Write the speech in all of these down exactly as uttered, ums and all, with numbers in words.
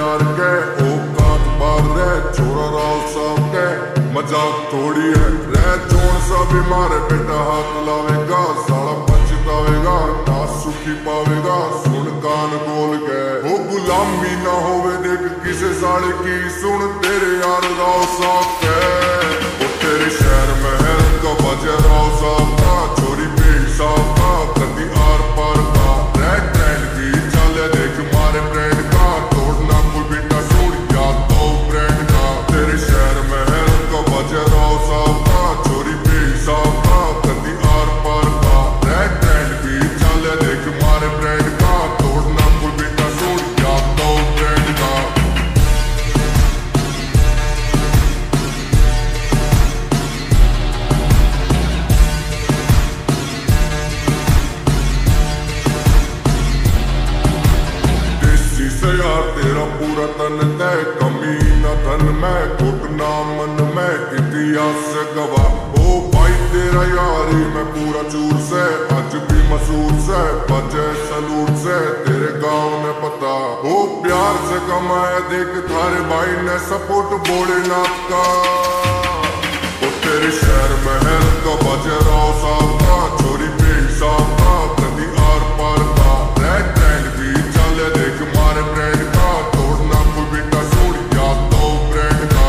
यार के ओ कान बार रे छोरा राव साहब के मजाक थोड़ी है रे जोन सा भी मारे बेटा हाथ लावेगा साला पछतावेगा ना सुखी पावेगा सुन कान बोल के ओ गुलामी ना होवे देख किसे साले की सुन तेरे यार राव साहब के ओ तेरे शहर में है का बजे राव साहब का छोरी बेहिसाब का कदी आर पार का रेड ट्रेंड की चले देख मारे ब्रांड का तोड़ना कोई बेटा छोड़ या तो ब्रांड का तेरे शहर में है का बजे राव साहब का छोरी बेहिसाब का कदी आर पार का रेड ट्रेंड की चले देख मारे ब्रांड का तोड़ना कोई बेटा छोड़ या तो ब्रांड का यार तेरा पूरा तन तय कमी न धन में घुटना मन में इतिहास से गवा ओ भाई तेरा यारी मैं पूरा चूर से आज भी मशहूर से बजे सलूट से तेरे गांव में पता ओ प्यार से कमाया देख थारे भाई ने सपोर्ट भोलेनाथ का ओ तेरे शहर में है का बजे राव साहब का छोरी बेहिसाब का कदी आर पार का रेड ट्रेंड भी चले देख मारे ब्रांड का तोड़ना कोई बेटा छोड़ या तो ब्रांड का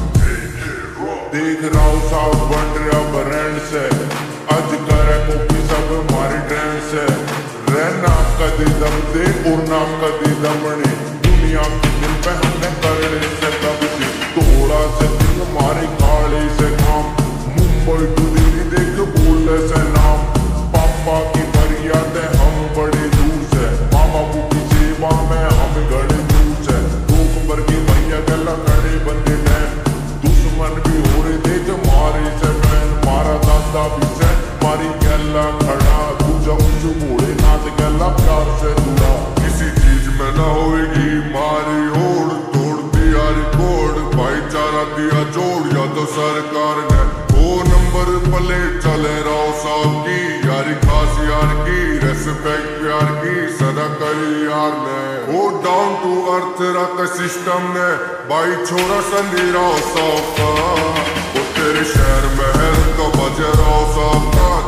देख राव साहब बन रहा ब्रांड से आज करे कॉपी सब मारी ट्रेंड से रहना कदी दम दे उड़ना कदी दमनी दुनिया के दिल पे हमने करने से कब थी तोड़ा से दिन मारी काली से काम मुंबई टू दिल्ली देख बोले से नाम पापा की मर्यादा हम बड़े दूर से मामा की सेवा में हम गड़े दूर से धूप पर की भैया गला खड़े बंदे हैं दुश्मन भी हो रहे देख मारे से बहन मारा दादा भी से मारी गला खड़ा दूजा उस बूढ़े नाथ गला प्यार से जुड़ा किसी चीज में ना होगी मारी होड़ तोड़ दिया रिकॉर्ड भाईचारा दिया जोड़ या तो सरकार ने वो नंबर प्लेट चले राव साहब की यारी खास यार की रेस्पेक्ट प्यार की सदा करी यार ने वो डाउन टू अर्थ रख सिस्टम ने भाई छोरा संधि राव साहब का वो तेरे शहर में है का बजे राव साहब का